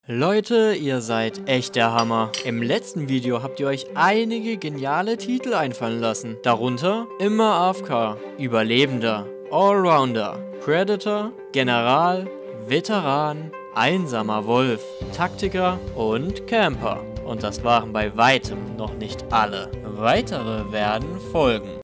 Leute, ihr seid echt der Hammer. Im letzten Video habt ihr euch einige geniale Titel einfallen lassen. Darunter immer AFK, Überlebender, Allrounder, Predator, General, Veteran, einsamer Wolf, Taktiker und Camper. Und das waren bei weitem noch nicht alle. Weitere werden folgen.